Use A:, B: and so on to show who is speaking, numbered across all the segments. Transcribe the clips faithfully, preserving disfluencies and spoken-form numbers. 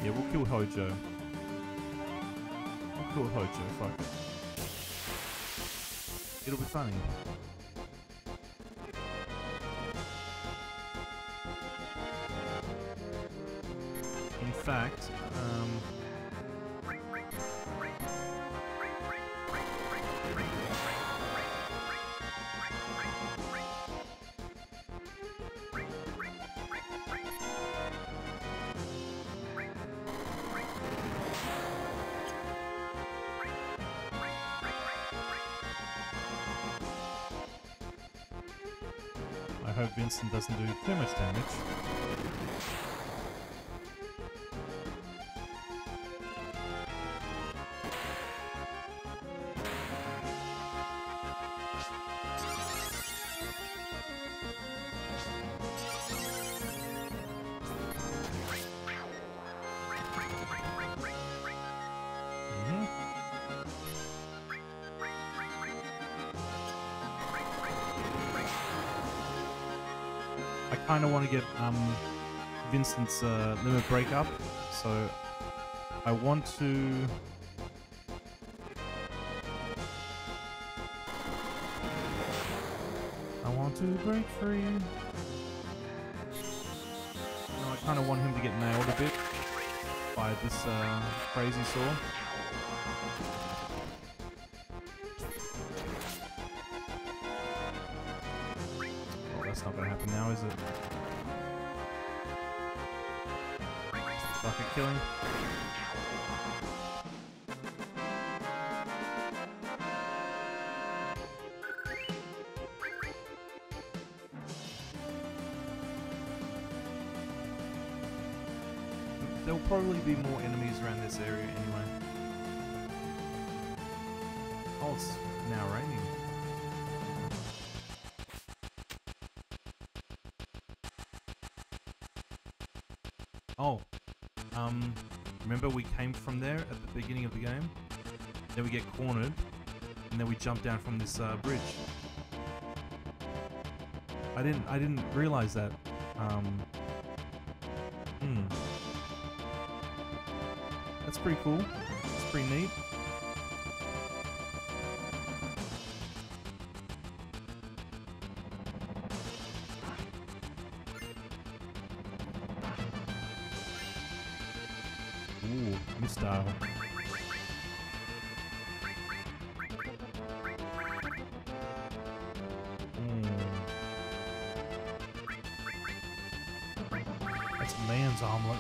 A: Yeah, we'll kill Hojo. We'll kill Hojo, fuck it. It'll be funny. In fact, um... I hope Vincent doesn't do too much damage. I kind of want to get um, Vincent's uh, limit break up, so I want to... I want to break free. No, I kind of want him to get nailed a bit by this uh, crazy saw. That's not gonna happen now, is it? Bucket killing. There'll probably be more enemies around this area anyway. Oh, it's now raining. Oh, um, remember we came from there at the beginning of the game? Then we get cornered, and then we jump down from this uh, bridge. I didn't, I didn't realize that. Um, hmm. That's pretty cool. It's pretty neat. Ooh, missile. Mm. That's a man's omelet.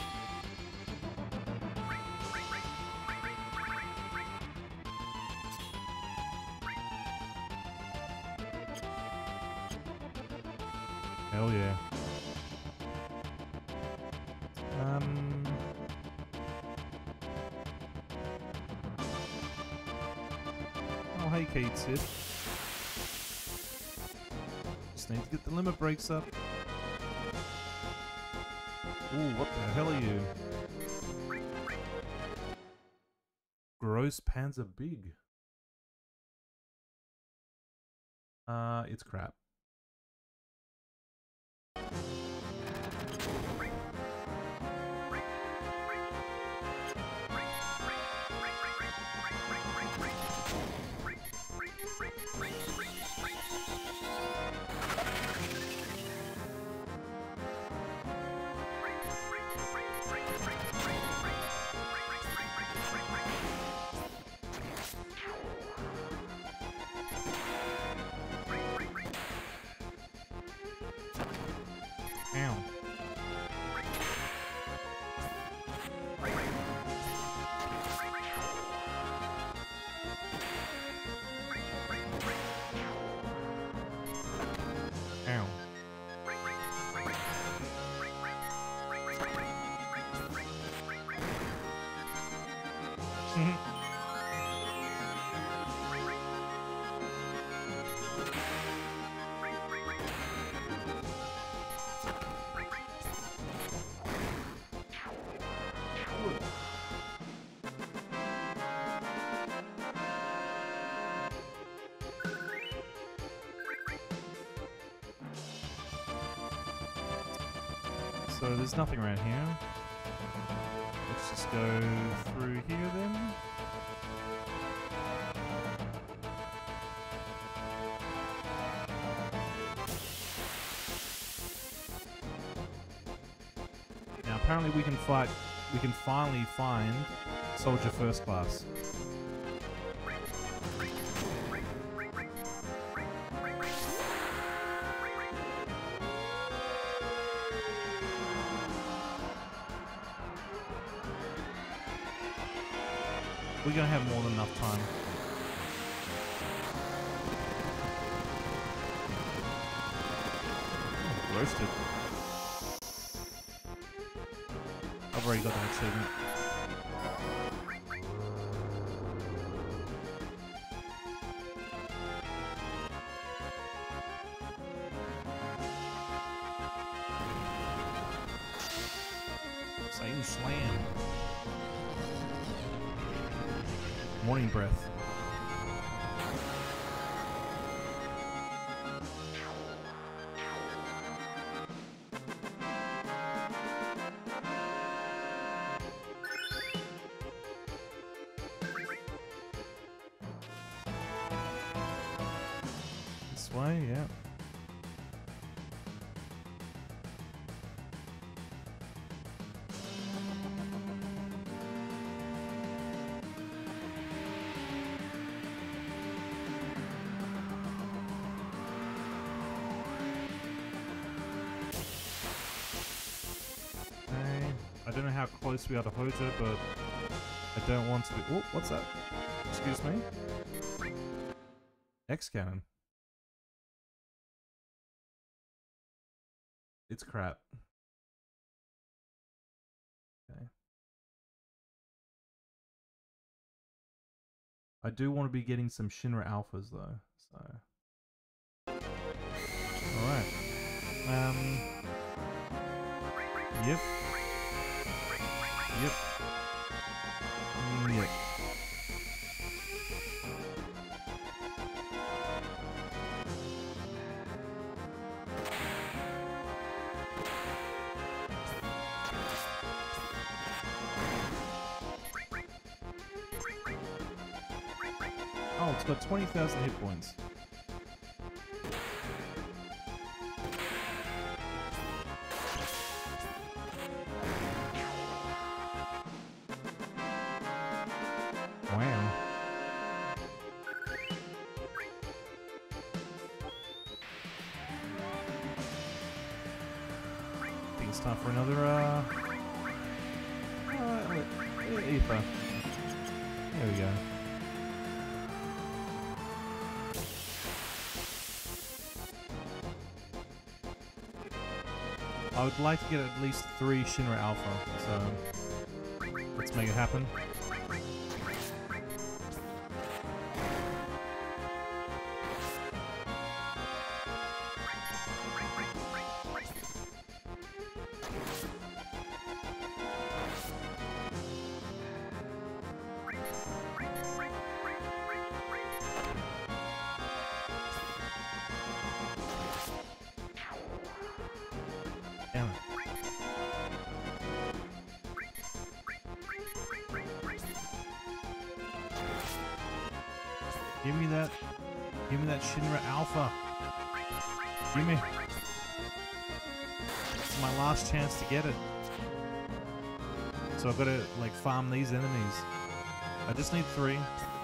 A: Hell yeah. Um... Oh, hey, Kate Sid. Just need to get the limit breaks up. Ooh, what the hell are you? Gross Panzer Big. Uh, it's crap. Ow. Ow. So there's nothing around here. just go through here then. Now apparently we can fight, we can finally find Soldier First Class. We're gonna have more than enough time. Oh, roasted. I've already got that achievement. Satan Slam. Morning breath. This way, yeah. I don't know how close we are to Hoja, but I don't want to be. Oh, what's that? Excuse me? X-Cannon. It's crap. Okay. I do want to be getting some Shinra Alphas though, so. Alright. Um. Yep. Yep. Yep. Oh, it's got twenty thousand hit points. Wow. I think it's time for another, uh... uh Aether. There we go. I would like to get at least three Shinra Alpha, so let's make it happen. Damn it. Give me that. Give me that Shinra Alpha. Give me. It's my last chance to get it. So I've got to like farm these enemies. I just need three.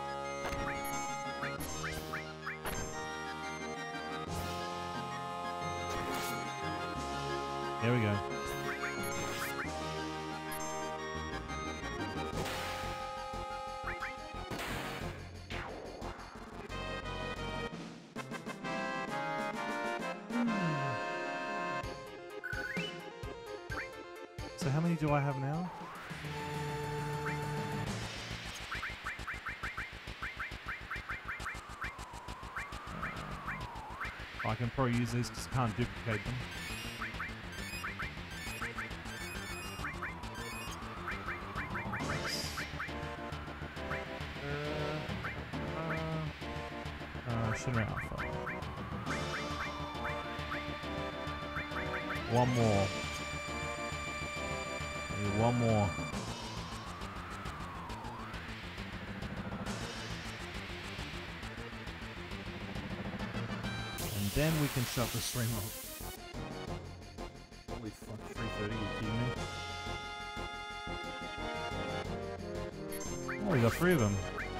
A: There we go. So how many do I have now? Uh, I can probably use these because I can't duplicate them. Shinra Alpha. One more. Maybe one more. then we can shut the stream off. Holy fuck, three thirty, you kidding me? Oh, we got three of them.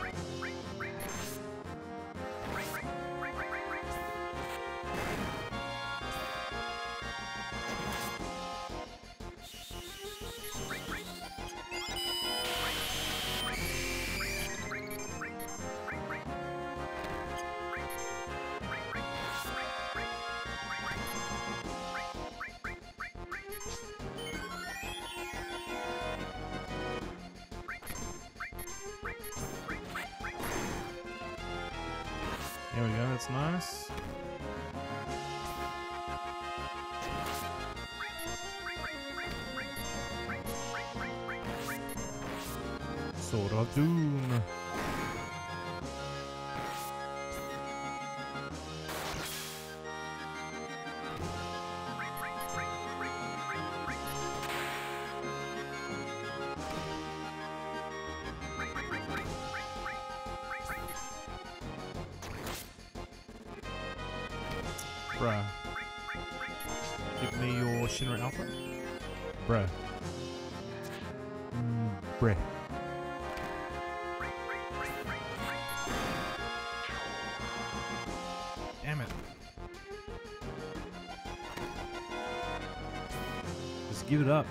A: There we go, that's nice. Sword of Doom. Bruh. Give me your Shinra Alpha. Bruh. Mm, bruh. Damn it. Just give it up.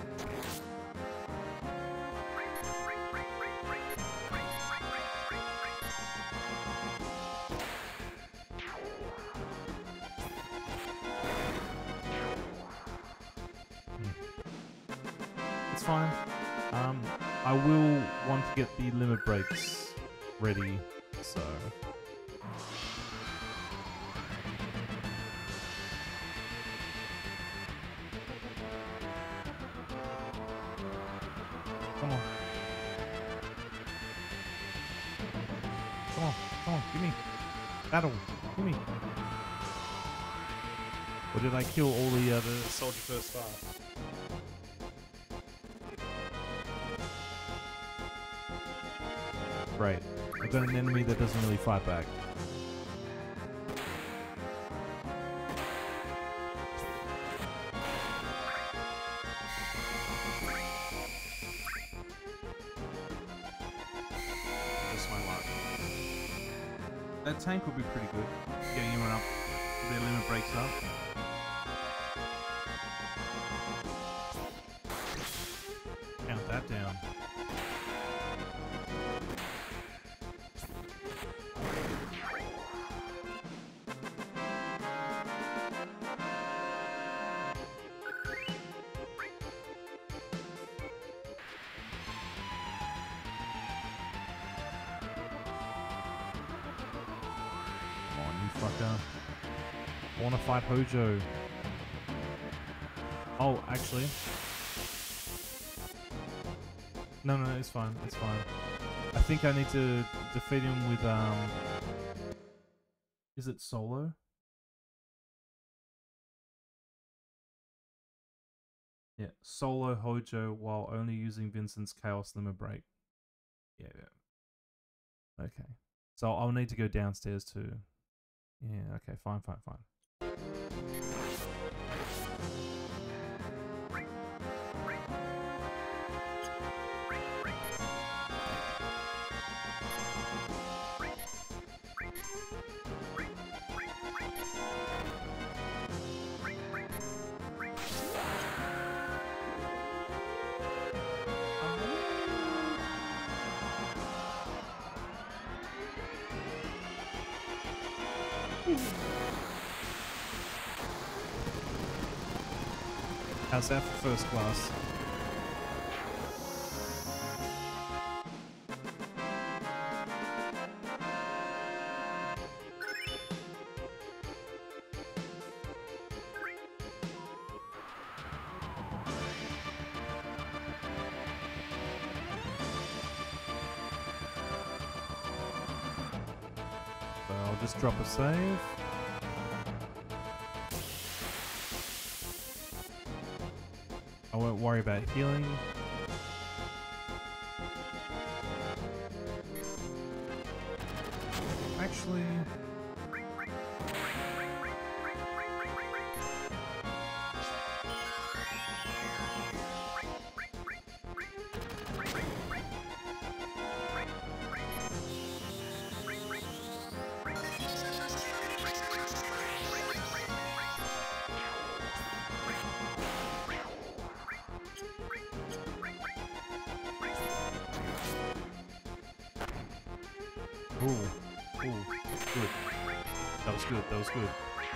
A: It's fine. Um, I will want to get the limit breaks ready, so... Come on. Come on, come on, give me. Battle, give me. Or did I kill all the other soldier first five? Right. I've got an enemy that doesn't really fight back. Just my luck. That tank would be pretty good. Getting him up. Their limit breaks up. Count that down. Fucker. I want to fight Hojo. Oh, actually. No, no, no, it's fine. It's fine. I think I need to defeat him with, um... Is it solo? Yeah, solo Hojo while only using Vincent's Chaos Limit Break. Yeah, yeah. Okay. So I'll need to go downstairs too. Yeah, okay, fine, fine, fine. How's that for first class? So I'll just drop a save. I won't worry about healing. Actually... Ooh. Ooh. Good. That was good. That was good.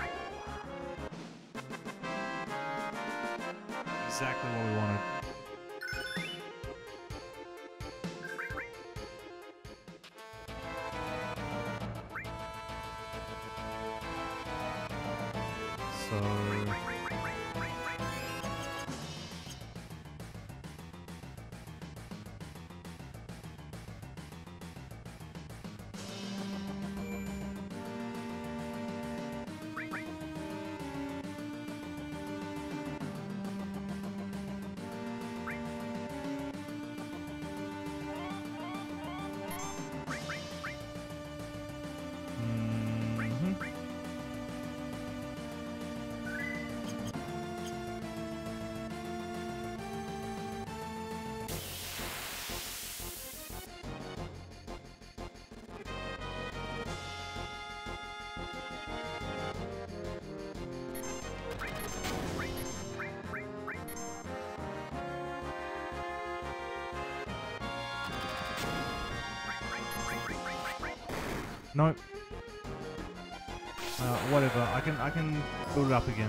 A: Exactly what we wanted. So... Nope. Uh, whatever. I can I can build it up again.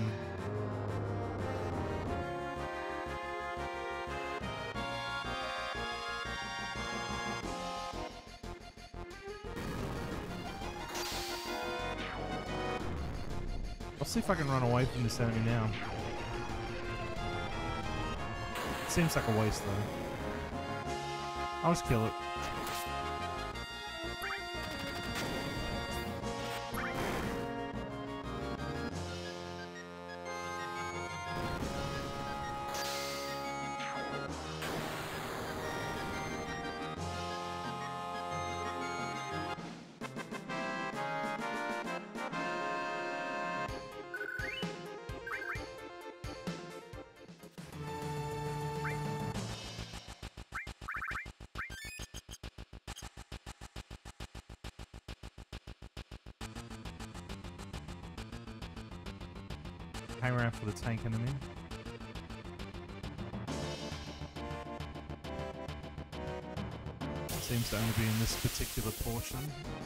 A: I'll see if I can run away from this enemy now. It seems like a waste though. I'll just kill it. Hang around for the tank enemy. Seems to only be in this particular portion.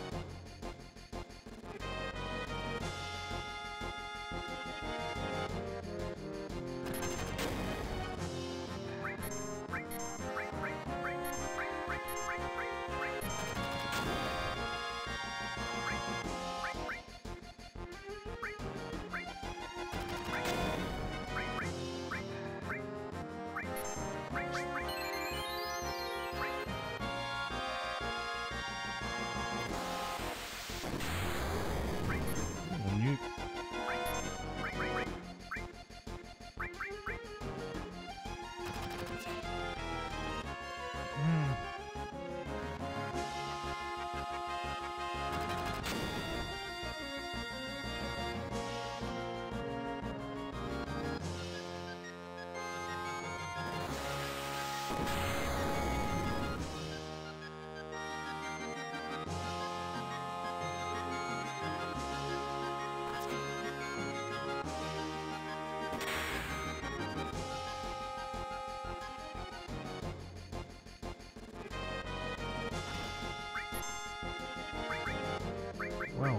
A: Well,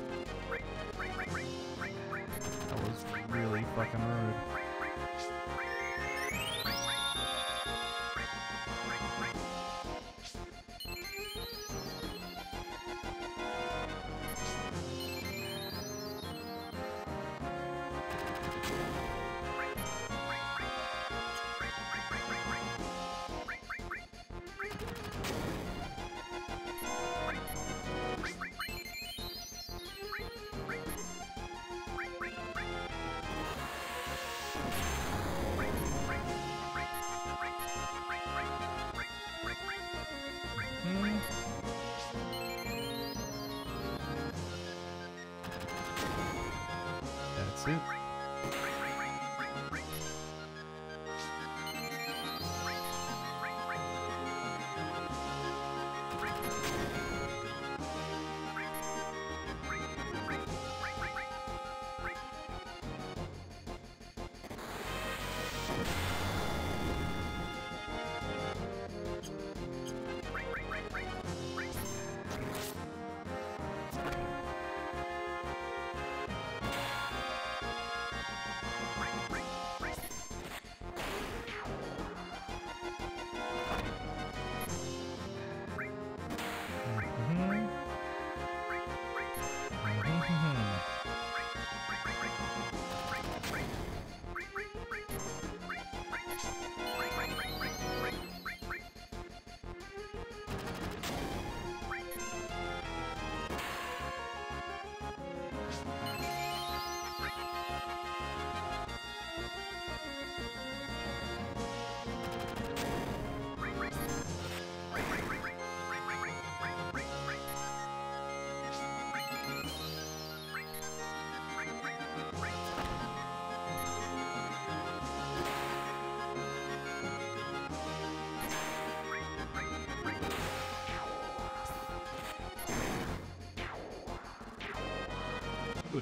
A: that was really fucking rude. That's it. good.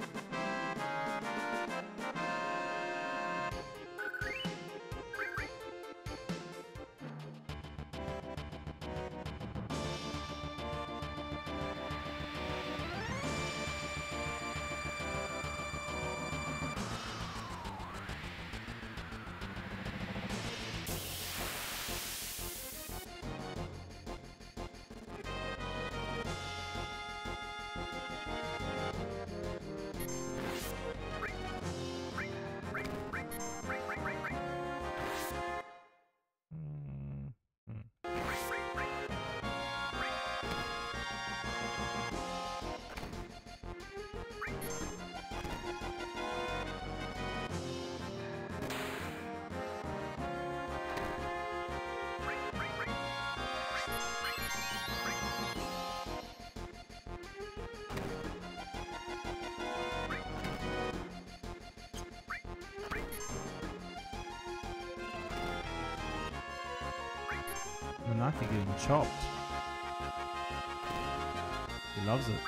A: Manaki getting chopped. He loves it.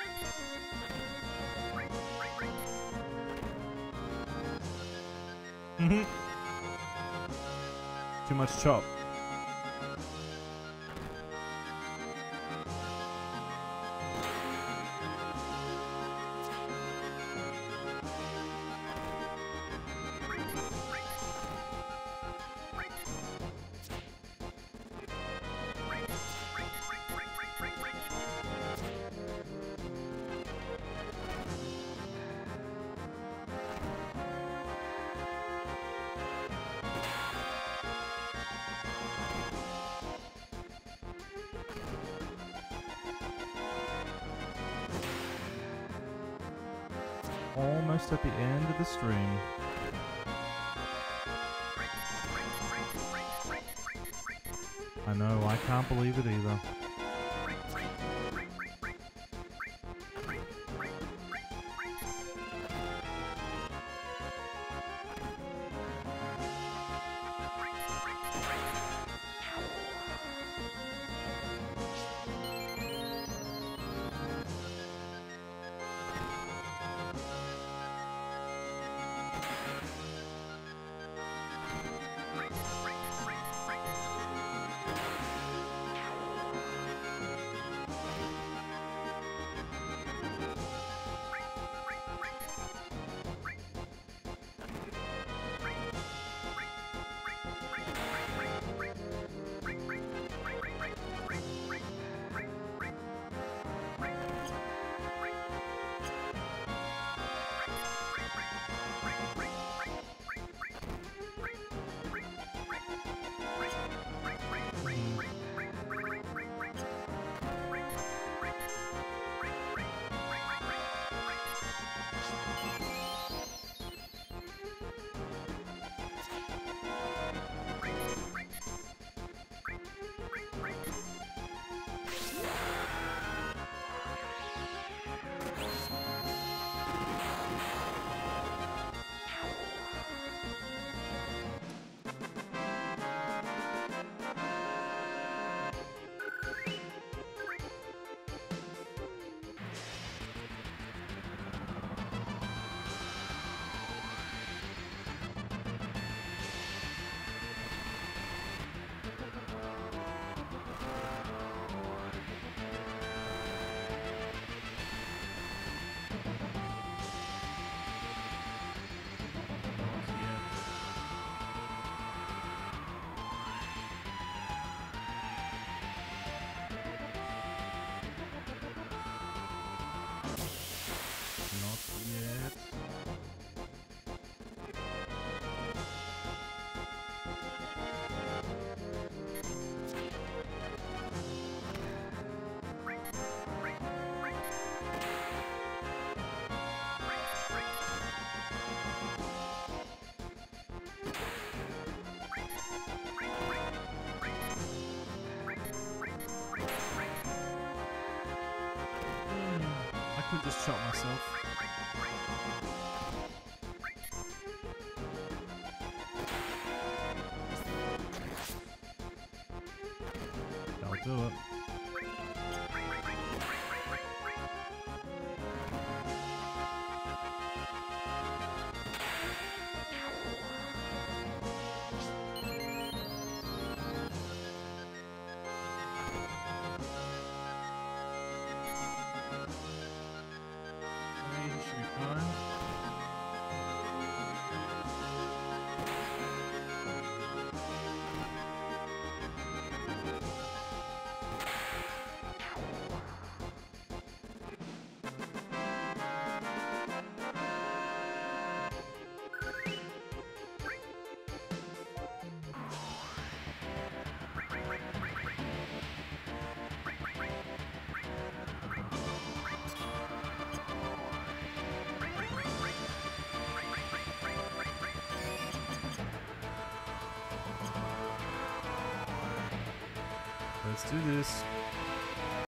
A: Too much chop. Almost at the end of the stream. I know, I can't believe it either. I could just chop myself. That'll do it. Let's do this.